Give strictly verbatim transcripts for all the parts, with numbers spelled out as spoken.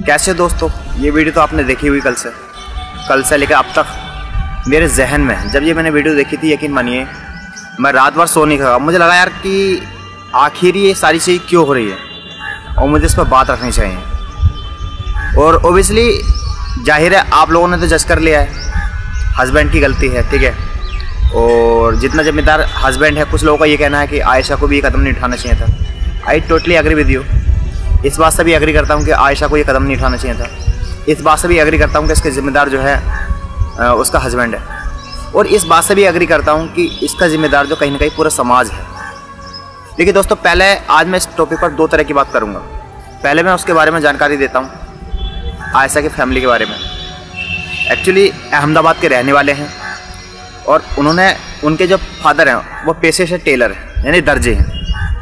कैसे दोस्तों, ये वीडियो तो आपने देखी हुई कल से कल से लेकर अब तक मेरे जहन में जब ये मैंने वीडियो देखी थी, यकीन मानिए मैं रात भर सो नहीं सका। मुझे लगा यार कि आखिर ये सारी चीज़ क्यों हो रही है और मुझे इस पर बात रखनी चाहिए। और ओबियसली जाहिर है आप लोगों ने तो जज कर लिया है, हस्बैंड की गलती है, ठीक है। और जितना जिम्मेदार हस्बैंड है, कुछ लोगों का ये कहना है कि आयशा को भी ये कदम नहीं उठाना चाहिए था। I totally agree with you. इस बात से भी एग्री करता हूँ कि आयशा को ये कदम नहीं उठाना चाहिए था। इस बात से भी एग्री करता हूँ कि इसके ज़िम्मेदार जो है उसका हस्बैंड है। और इस बात से भी एग्री करता हूँ कि इसका ज़िम्मेदार जो कहीं ना कहीं पूरा समाज है। देखिए दोस्तों, पहले आज मैं इस टॉपिक पर दो तरह की बात करूँगा। पहले मैं उसके बारे में जानकारी देता हूँ, आयशा की फैमिली के बारे में। एक्चुअली अहमदाबाद के रहने वाले हैं और उन्होंने उनके जो फादर हैं वो पेशे से टेलर हैं, यानी दर्जी हैं।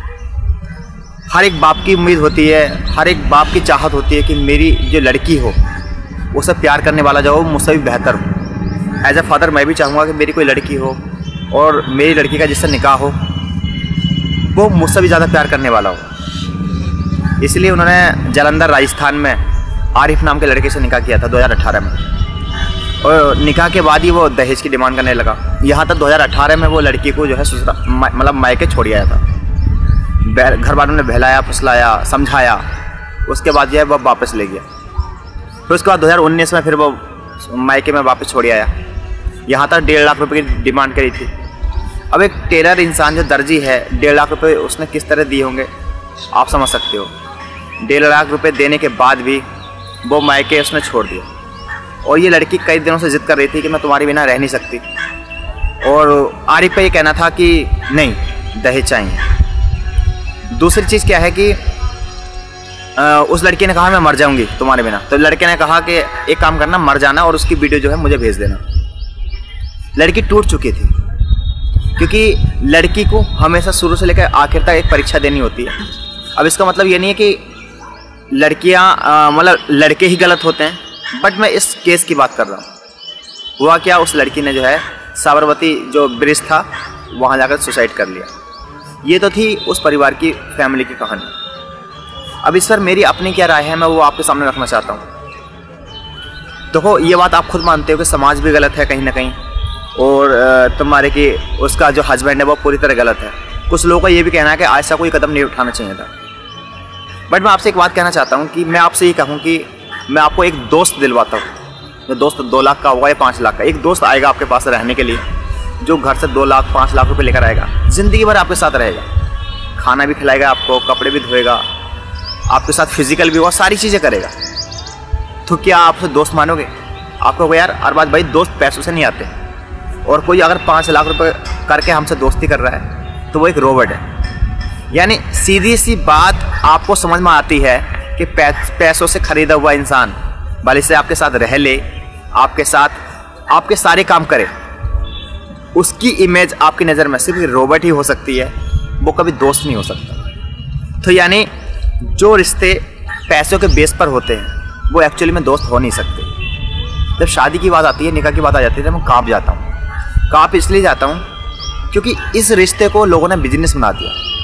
हर एक बाप की उम्मीद होती है, हर एक बाप की चाहत होती है कि मेरी जो लड़की हो उसे प्यार करने वाला जो हो मुझसे भी बेहतर हो। एज ए फादर मैं भी चाहूँगा कि मेरी कोई लड़की हो और मेरी लड़की का जिससे निकाह हो वो मुझसे भी ज़्यादा प्यार करने वाला हो। इसलिए उन्होंने जालंधर राजस्थान में आरिफ नाम के लड़के से निकाह किया था दो हज़ार अठारह में। और निकाह के बाद ही वो दहेज की डिमांड करने लगा। यहाँ तक दो हज़ार अठारह में वो लड़की को जो है ससुराल मतलब मायके छोड़ आया था। घर वालों ने बहलाया, फुसलाया, समझाया, उसके बाद जो है वो वापस ले गया। फिर उसके बाद दो हज़ार उन्नीस में फिर वो मायके में वापस छोड़ आया। यहाँ तक डेढ़ लाख रुपए की डिमांड करी थी। अब एक टेलर इंसान जो दर्जी है, डेढ़ लाख रुपए उसने किस तरह दिए होंगे आप समझ सकते हो। डेढ़ लाख रुपए देने के बाद भी वो मायके उसने छोड़ दिया। और ये लड़की कई दिनों से जिद कर रही थी कि मैं तुम्हारे बिना रह नहीं सकती। और आरिफ का ये कहना था कि नहीं, दहेज चाहिए। दूसरी चीज़ क्या है कि आ, उस लड़की ने कहा मैं मर जाऊंगी तुम्हारे बिना। तो लड़के ने कहा कि एक काम करना, मर जाना और उसकी वीडियो जो है मुझे भेज देना। लड़की टूट चुकी थी क्योंकि लड़की को हमेशा शुरू से लेकर आखिर तक एक परीक्षा देनी होती है। अब इसका मतलब ये नहीं है कि लड़कियां मतलब लड़के ही गलत होते हैं, बट मैं इस केस की बात कर रहा हूँ। हुआ क्या, उस लड़की ने जो है साबरमती जो ब्रिज था वहाँ जाकर सुसाइड कर लिया। ये तो थी उस परिवार की फैमिली की कहानी। अब इस पर मेरी अपनी क्या राय है मैं वो आपके सामने रखना चाहता हूँ। देखो, ये बात आप खुद मानते हो कि समाज भी गलत है कहीं ना कहीं, और तुम्हारे कि उसका जो हस्बैंड है वो पूरी तरह गलत है। कुछ लोगों का ये भी कहना है कि आयशा को ये कदम नहीं उठाना चाहिए था। बट मैं आपसे एक बात कहना चाहता हूँ कि मैं आपसे ये कहूँ कि मैं आपको एक दोस्त दिलवाता हूँ। जो दोस्त दो लाख का होगा या पाँच लाख का, एक दोस्त आएगा आपके पास रहने के लिए जो घर से दो लाख पाँच लाख रुपए लेकर आएगा, ज़िंदगी भर आपके साथ रहेगा, खाना भी खिलाएगा आपको, कपड़े भी धोएगा, आपके साथ फिजिकल भी होगा, सारी चीज़ें करेगा। तो क्या आप उसे दोस्त मानोगे? आपको यार हर बात भाई, दोस्त पैसों से नहीं आते। और कोई अगर पाँच लाख रुपए करके हमसे दोस्ती कर रहा है तो वो एक रोबोट है। यानी सीधी सी बात आपको समझ में आती है कि पैसों से खरीदा हुआ इंसान भले से आपके साथ रह ले, आपके साथ आपके सारे काम करे, उसकी इमेज आपकी नज़र में सिर्फ रोबोट ही हो सकती है, वो कभी दोस्त नहीं हो सकता। तो यानी जो रिश्ते पैसों के बेस पर होते हैं वो एक्चुअली में दोस्त हो नहीं सकते। जब शादी की बात आती है, निकाह की बात आ जाती है, तो मैं काँप जाता हूँ। काँप इसलिए जाता हूँ क्योंकि इस रिश्ते को लोगों ने बिजनेस बना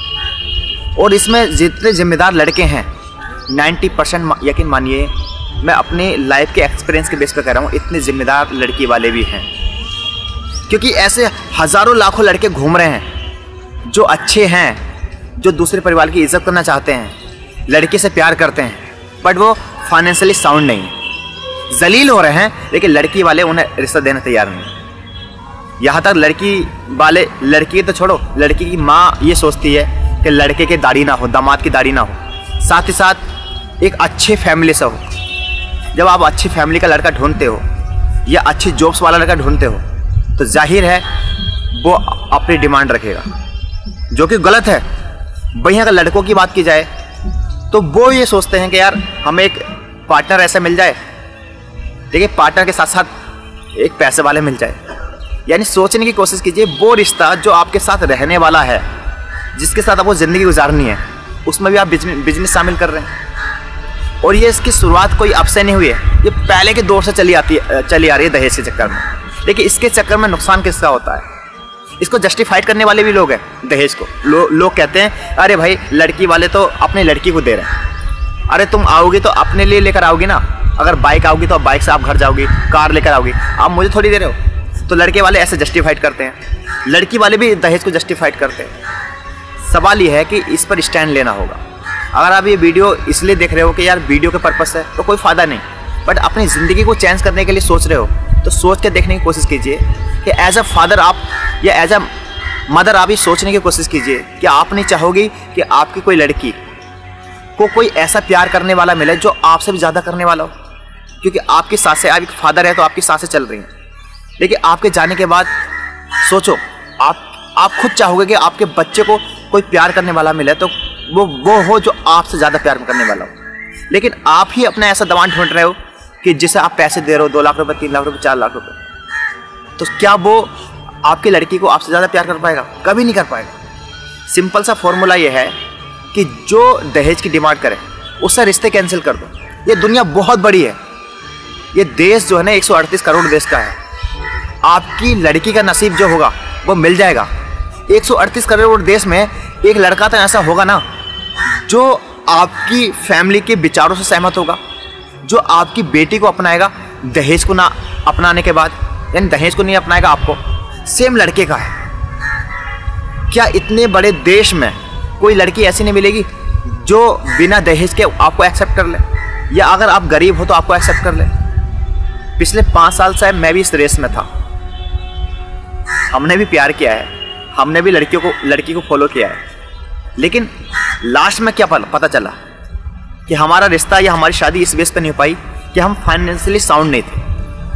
दिया। और इसमें जितने जिम्मेदार लड़के हैं नब्बे परसेंट यकीन मानिए, मैं अपने लाइफ के एक्सपीरियंस के बेस पर कह रहा हूँ, इतने जिम्मेदार लड़की वाले भी हैं। क्योंकि ऐसे हज़ारों लाखों लड़के घूम रहे हैं जो अच्छे हैं, जो दूसरे परिवार की इज्जत करना चाहते हैं, लड़के से प्यार करते हैं, बट वो फाइनेंशियली साउंड नहीं है, जलील हो रहे हैं, लेकिन लड़की वाले उन्हें रिश्ता देने तैयार नहीं। यहाँ तक लड़की वाले, लड़की तो छोड़ो, लड़की की माँ ये सोचती है कि लड़के की दाढ़ी ना हो, दामाद की दाढ़ी ना हो, साथ ही साथ एक अच्छे फैमिली से हो। जब आप अच्छी फैमिली का लड़का ढूंढते हो या अच्छी जॉब्स वाला लड़का ढूंढते हो तो जाहिर है वो अपनी डिमांड रखेगा, जो कि गलत है। वहीं अगर लड़कों की बात की जाए तो वो ये सोचते हैं कि यार हमें एक पार्टनर ऐसा मिल जाए, देखिए पार्टनर के साथ साथ एक पैसे वाले मिल जाए। यानी सोचने की कोशिश कीजिए, वो रिश्ता जो आपके साथ रहने वाला है, जिसके साथ आपको ज़िंदगी गुजारनी है, उसमें भी आप बिजनेस शामिल कर रहे हैं। और ये इसकी शुरुआत कोई अब से नहीं हुई है, ये पहले के दौर से चली आती चली आ रही है दहेज के चक्कर में। लेकिन इसके चक्कर में नुकसान किसका होता है? इसको जस्टिफाइड करने वाले भी लोग हैं दहेज को। लो, लोग कहते हैं अरे भाई लड़की वाले तो अपनी लड़की को दे रहे हैं, अरे तुम आओगे तो अपने लिए लेकर आओगे ना, अगर बाइक आओगी तो बाइक से आप घर जाओगे, कार लेकर आओगे, आप मुझे थोड़ी दे रहे हो। तो लड़के वाले ऐसे जस्टिफाइड करते हैं, लड़की वाले भी दहेज को जस्टिफाइड करते हैं। सवाल ये है कि इस पर स्टैंड लेना होगा। अगर आप ये वीडियो इसलिए देख रहे हो कि यार वीडियो के पर्पस है तो कोई फ़ायदा नहीं, बट अपनी ज़िंदगी को चेंज करने के लिए सोच रहे हो तो सोच के देखने की कोशिश कीजिए कि एज अ फादर आप या एज अ मदर आप ही सोचने की कोशिश कीजिए कि आप नहीं चाहोगी कि आपकी कोई लड़की को कोई ऐसा प्यार करने वाला मिले जो आपसे भी ज़्यादा करने वाला हो। क्योंकि आपकी सासें, आप एक फादर है तो आपकी सासें चल रही हैं, लेकिन आपके जाने के बाद सोचो, आप आप खुद चाहोगे कि आपके बच्चे को कोई प्यार करने वाला मिले तो वो वो हो जो आपसे ज़्यादा प्यार करने वाला हो। लेकिन आप ही अपना ऐसा दवान ढूंढ रहे हो कि जिसे आप पैसे दे रहे हो, दो लाख रुपए, तीन लाख रुपए, चार लाख रुपए, तो क्या वो आपकी लड़की को आपसे ज़्यादा प्यार कर पाएगा? कभी नहीं कर पाएगा। सिंपल सा फॉर्मूला ये है कि जो दहेज की डिमांड करे उससे रिश्ते कैंसिल कर दो। ये दुनिया बहुत बड़ी है, ये देश जो है ना एक सौ अड़तीस करोड़ देश का है। आपकी लड़की का नसीब जो होगा वो मिल जाएगा। एक सौ अड़तीस करोड़ देश में एक लड़का तो ऐसा होगा ना जो आपकी फैमिली के विचारों से सहमत होगा, जो आपकी बेटी को अपनाएगा दहेज को ना अपनाने के बाद, यानी दहेज को नहीं अपनाएगा आपको, सेम लड़के का है। क्या इतने बड़े देश में कोई लड़की ऐसी नहीं मिलेगी जो बिना दहेज के आपको एक्सेप्ट कर ले, या अगर आप गरीब हो तो आपको एक्सेप्ट कर ले? पिछले पाँच साल से मैं भी इस रेस में था, हमने भी प्यार किया है, हमने भी लड़कियों को लड़की को फॉलो किया है, लेकिन लास्ट में क्या पता चला कि हमारा रिश्ता या हमारी शादी इस बेस पर नहीं हो पाई कि हम फाइनेंशियली साउंड नहीं थे।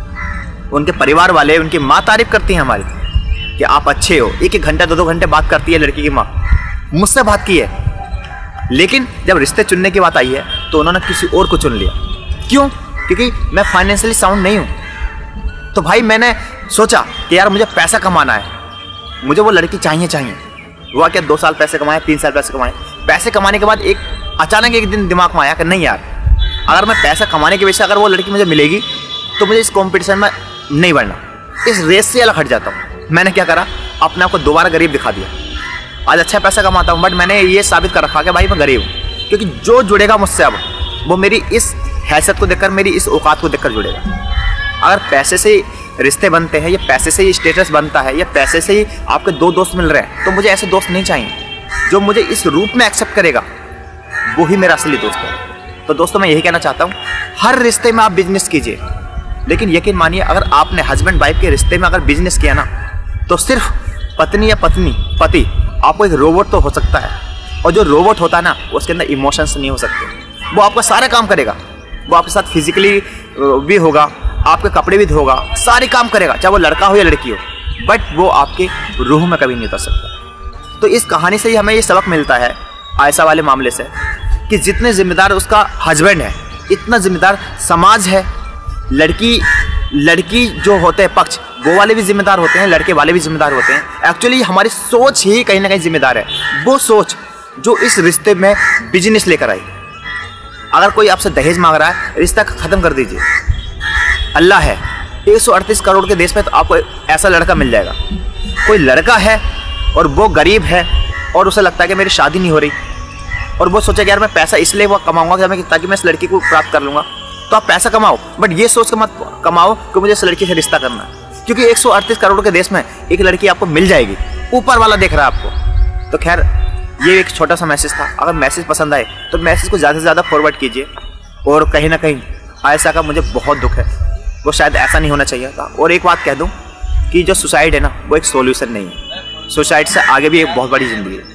उनके परिवार वाले, उनकी माँ तारीफ करती हैं हमारी कि आप अच्छे हो, एक एक घंटा दो दो घंटे बात करती है लड़की की माँ, मुझसे बात की है। लेकिन जब रिश्ते चुनने की बात आई है तो उन्होंने किसी और को चुन लिया। क्यों? क्योंकि मैं फाइनेंशियली साउंड नहीं हूँ। तो भाई मैंने सोचा कि यार मुझे पैसा कमाना है, मुझे वो लड़की चाहिए चाहिए हुआ क्या दो साल पैसे कमाए, तीन साल पैसे कमाए। पैसे कमाने के बाद एक अचानक एक दिन दिमाग में आया कि नहीं यार, अगर मैं पैसा कमाने की वजह से अगर वो लड़की मुझे मिलेगी तो मुझे इस कंपटीशन में नहीं बढ़ना, इस रेस से अलग हट जाता हूँ। मैंने क्या करा, अपने आप को दोबारा गरीब दिखा दिया। आज अच्छा पैसा कमाता हूँ, बट मैंने ये साबित कर रखा कि भाई मैं गरीब हूँ। क्योंकि जो जुड़ेगा मुझसे अब वो मेरी इस हैसियत को देखकर, मेरी इस औकात को देखकर जुड़ेगा। अगर पैसे से रिश्ते बनते हैं, या पैसे से ही स्टेटस बनता है, या पैसे से ही आपके दो दोस्त मिल रहे हैं, तो मुझे ऐसे दोस्त नहीं चाहिए। जो मुझे इस रूप में एक्सेप्ट करेगा वो ही मेरा असली दोस्त है। तो दोस्तों मैं यही कहना चाहता हूँ, हर रिश्ते में आप बिजनेस कीजिए, लेकिन यकीन मानिए अगर आपने हस्बैंड वाइफ के रिश्ते में अगर बिजनेस किया ना, तो सिर्फ पत्नी या पत्नी पति आपको एक रोबोट तो हो सकता है, और जो रोबोट होता है ना उसके अंदर इमोशंस नहीं हो सकते। वो आपका सारा काम करेगा, वो आपके साथ फिजिकली भी होगा, आपके कपड़े भी धोगा, सारे काम करेगा, चाहे वो लड़का हो या लड़की हो, बट वो आपके रूह में कभी नहीं उतर सकता। तो इस कहानी से ही हमें ये सबक मिलता है, आयशा वाले मामले से, कि जितने जिम्मेदार उसका हस्बैंड है, इतना जिम्मेदार समाज है। लड़की लड़की जो होते हैं पक्ष, वो वाले भी जिम्मेदार होते हैं, लड़के वाले भी जिम्मेदार होते हैं। एक्चुअली हमारी सोच ही कहीं ना कहीं जिम्मेदार है, वो सोच जो इस रिश्ते में बिजनेस लेकर आई। अगर कोई आपसे दहेज मांग रहा है, रिश्ता खत्म कर दीजिए। अल्लाह है, एक सौ अड़तीस करोड़ के देश में तो आपको ऐसा लड़का मिल जाएगा। कोई लड़का है और वो गरीब है और उसे लगता है कि मेरी शादी नहीं हो रही, और वो सोचेगा यार मैं पैसा इसलिए वो कमाऊंगा ताकि मैं इस लड़की को प्राप्त कर लूँगा, तो आप पैसा कमाओ, बट ये सोच के मत कमाओ कि मुझे इस लड़की से रिश्ता करना है। क्योंकि एक सौ अड़तीस करोड़ के देश में एक लड़की आपको मिल जाएगी, ऊपर वाला देख रहा है आपको। तो खैर ये एक छोटा सा मैसेज था। अगर मैसेज पसंद आए तो मैसेज को ज़्यादा से ज़्यादा फॉरवर्ड कीजिए। और कहीं ना कहीं आयशा का मुझे बहुत दुख है, वो शायद ऐसा नहीं होना चाहिए था। और एक बात कह दूँ कि जो सुसाइड है ना, वो एक सोल्यूशन नहीं है। सुसाइड से आगे भी एक बहुत बड़ी ज़िंदगी है।